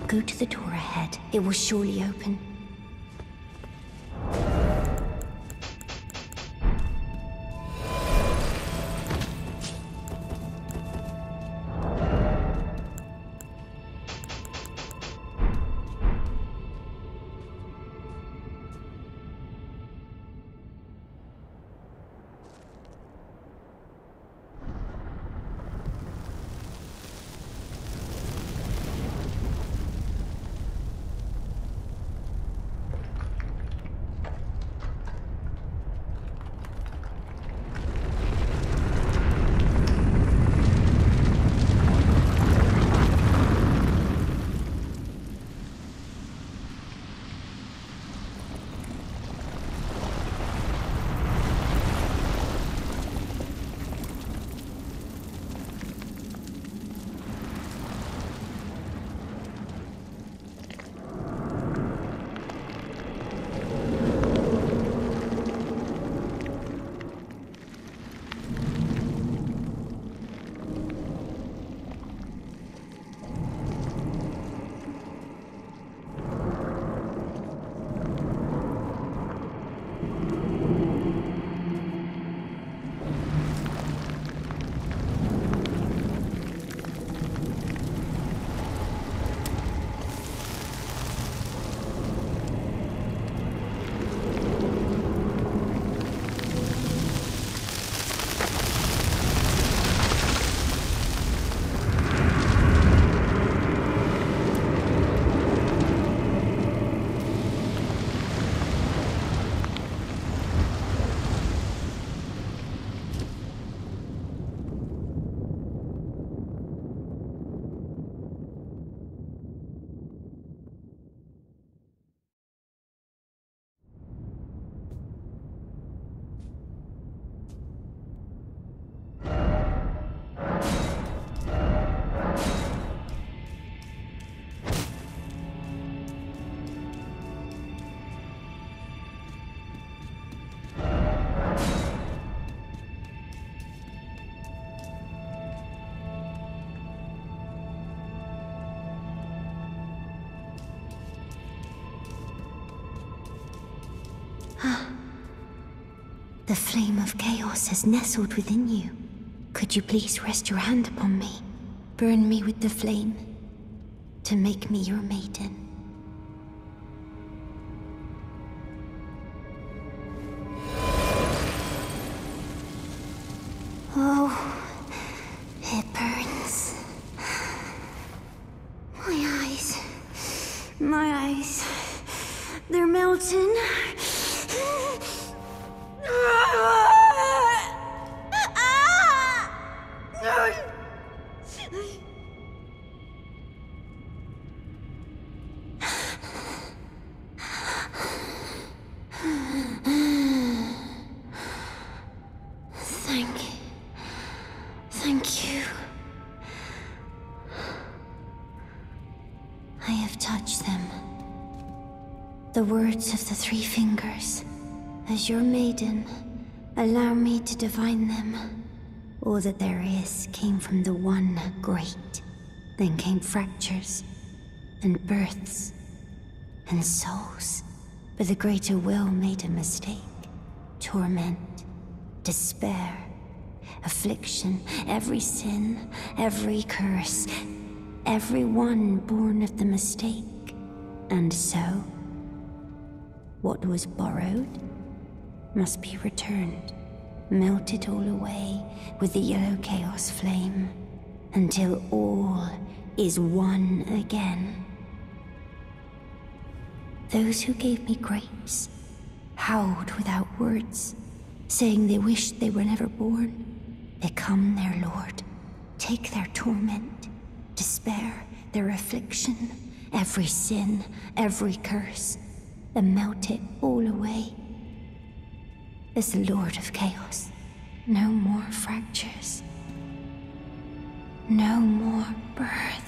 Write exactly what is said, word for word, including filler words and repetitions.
Go to the door ahead. It will surely open. The flame of chaos has nestled within you. Could you please rest your hand upon me? Burn me with the flame to make me your maiden. Oh, it burns. My eyes. My eyes. They're melting. Thank you. Thank you. I have touched them. The words of the three fingers. As your maiden, allow me to divine them. All that there is came from the one great. Then came fractures, and births, and souls. But the greater will made a mistake. Torment, despair, affliction, every sin, every curse, every one born of the mistake. And so, what was borrowed must be returned, melted all away with the yellow chaos flame, until all is one again. Those who gave me grapes howled without words, saying they wished they were never born. Become their lord, take their torment, despair, their affliction, every sin, every curse, and melt it all away. As the Lord of Chaos, no more fractures, no more birth.